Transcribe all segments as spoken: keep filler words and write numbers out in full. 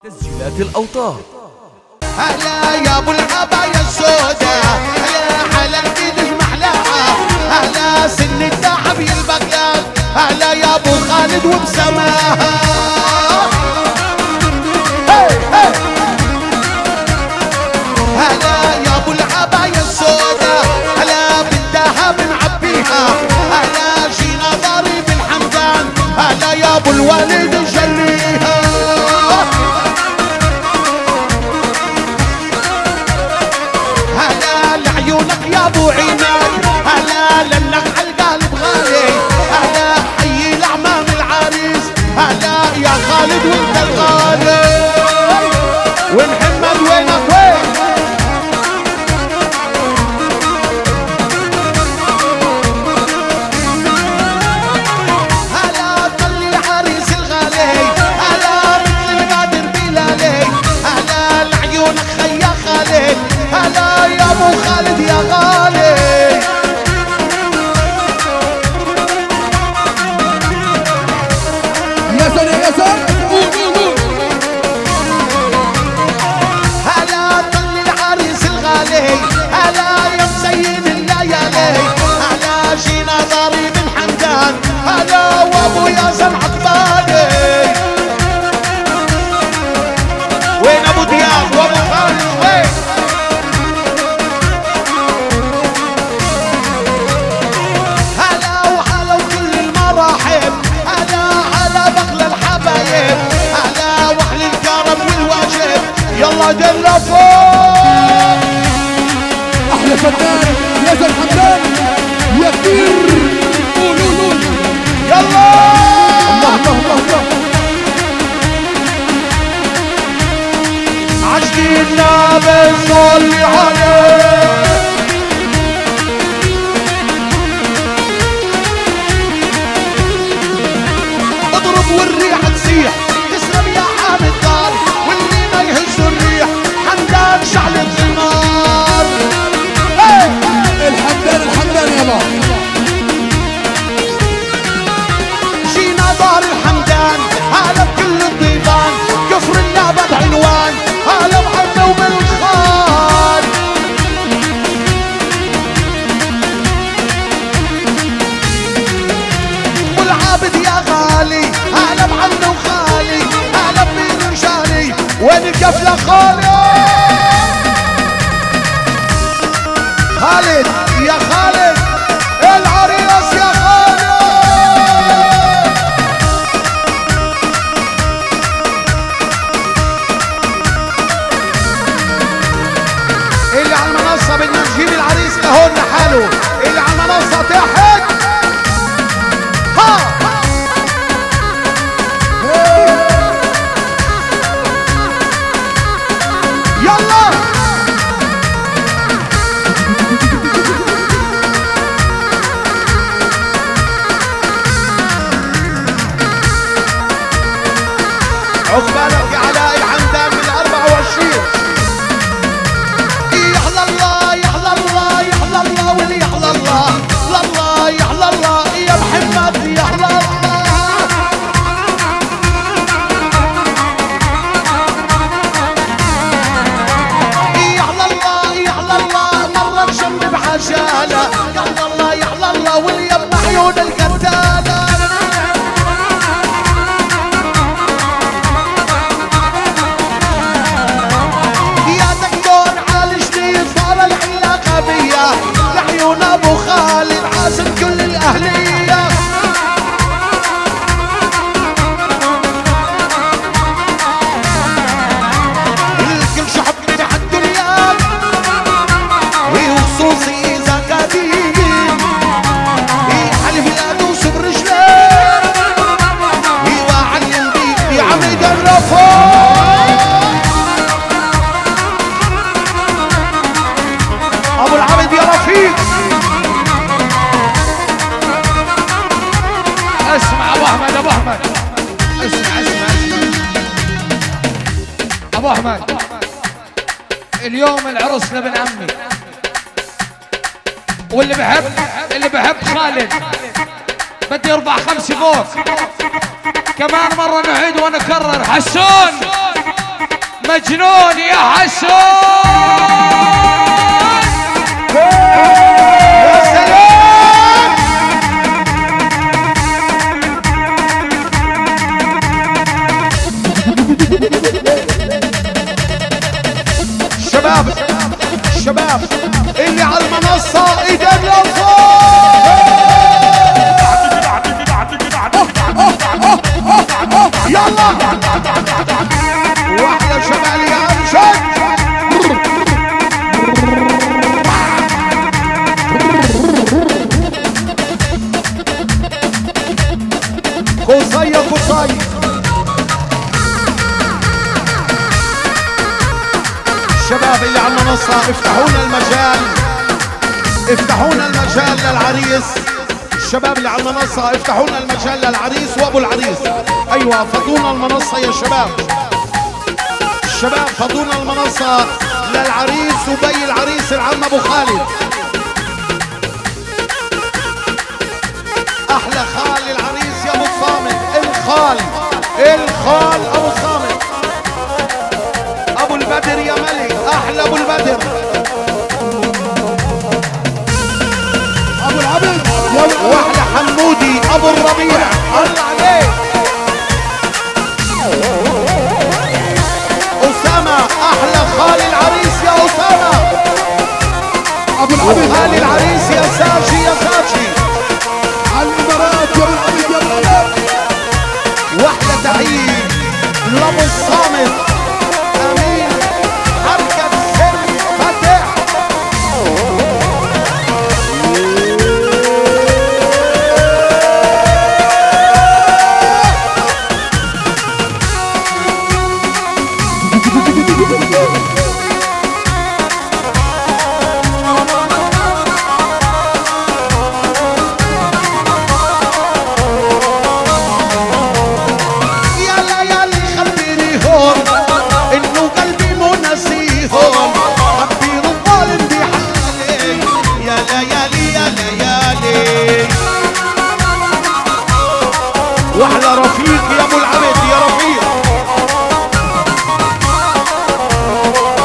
تسجيلات الأوتار. هلا يا ابو العباية السوداء، هلا على الجديد المحلاها، هلا سن الذهب البغلال، هلا يا ابو خالد وبسماها. هلا يا ابو العباية السوداء، هلا بالذهب نعبيها، هلا جينا ضريب الحمدان، هلا يا ابو الوالد نجليها. هلا لعيونك يا ابو عينك، هلا لانك عالقلب غالي، هلا حي الاعمام العريس، هلا يا خالد وانت الغالي. ومحمد وينك وين؟ هلا طلي العريس الغالي، هلا مثل البدر بلالي، هلا لعيونك خيا خالد، هلا يا ابو خالد يا غالي. يسر يسر هلا طل العريس الغالي، هلا يا مزين الليالي، هلا جينا ضريب الحمدان، هلا وابو ياسر عقبالي. وين ابو دياب وابو خالد وين؟ هلا وهلا وكل المراحب، هلا على بغل الحبايب، هلا واهل الكرم والواجب، يلا دلة فوق. احلى فنان ياسر حمدان يا كبير. قولوا قولوا يلا الله الله الله الله. عشقنا بنصلي عليه. اضرب والريح تسيح، تسلم يا حامد دار، واللي ما يهز الريح حمدان شعلة النار. الحمدان الحمدان يابا. جينا دار الحمدان، هلا بكل الضيفان، كفر النابد عنوان، هلا بعنا وبالخال. والعابد يا غالي، هلا بعنا وخالي، هلا بمين رجالي، وين الكفلة خالي؟ خالد يا خالد العريس يا خالد. اللي على المنصة بدنا نجيب العريس لهون لحاله، اللي على المنصة تحت ها. يلا عقبالك يا علاء الحمدان من أربعة وعشرين. يحلى الله يحلى الله يحلى الله واللي يحلى الله، الله يحلى الله يا محمد يحلى الله. يحلى الله يحلى الله مرة جنب بحجالة، يحلى الله يحلى الله واللي يبنى عيون القتالة. يا دكتور عالجني صار العلاقة بيا، لعيون ابو خالد عازم كل الاهلية. الكل شعبني بهالدنيا، وخصوصي اذا قديم، حلف لا ادوس برجلي، وعلم بي عم يقرفوا. ابو العبد يا رفيق. اسمع ابو احمد ابو احمد اسمع اسمع اسمع ابو احمد. اليوم العرس لابن عمي، واللي بحب اللي بحب خالد بدي يرفع خمسة فوق. كمان مرة نعيد ونكرر. حسون مجنون يا حسون. يا سلام. شباب شباب اللي على المنصة ايدين لفوق. يلا واحدة شمالية امشد. قصية قصية. الشباب اللي على المنصة افتحونا المجال، افتحونا المجال للعريس. الشباب اللي على المنصة افتحونا المجال للعريس وابو العريس. ايوه فضونا المنصة يا شباب. الشباب فضونا المنصة للعريس وبي العريس العم ابو خالد. احلى خال العريس يا ابو صامت. الخال الخال ابو صامت ابو البدر يا ملك. احلى ابو البدر ابو العبد. واحلى حمودي ابو الربيع. الله عليك. اسامه احلى خال العريس يا اسامه ابو العبد. خال العريس يا ساجي يا ساجي على الامارات يا ابو العبد يا العبد. واحلى تحيه لابو الصامت امين حركه سر فتح. واحلى رفيق يا ابو العبد يا رفيق.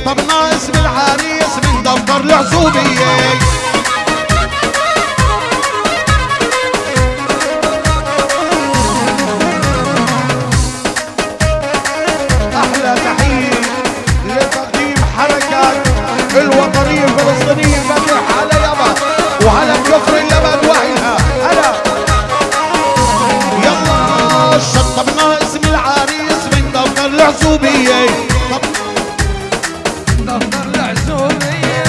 شطبنا اسم العريس من دفتر العزوبية. احلى تحية لتقديم حركات الوطنية الفلسطينية المفتوح على يابا وعلى كفر اللبن وعيها. هلا يلا شطبنا اسم العريس من دفتر العزوبية. دفتر العزوبية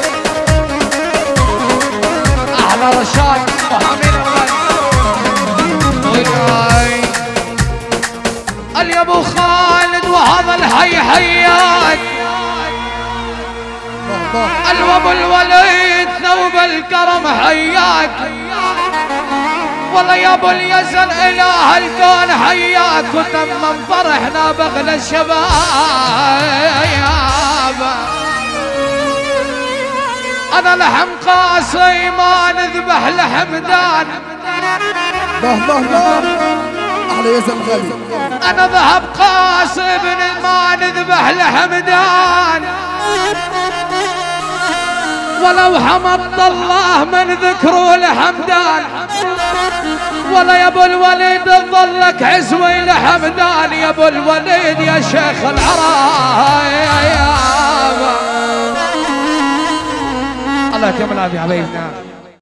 أحلى رشاد وحميد الغالي يا ابو خالد وهذا الحي حياك الوابو الوليد ثوب الكرم حياك والله يا ابو اليزن اله الكون حياك وتمم فرحنا بغلى الشباب. انا لحم قاسي ما نذبح لحمدان الله الله الله احلى يزن غالي. انا ذهب قاسي ما نذبح لحمدان ولو حمد الله من ذكروا لحمدان ولا يا ابو الوليد تظلك عزوي لحمدان يا ابو الوليد يا شيخ العرايا. الله يتم العافيه حبايبنا.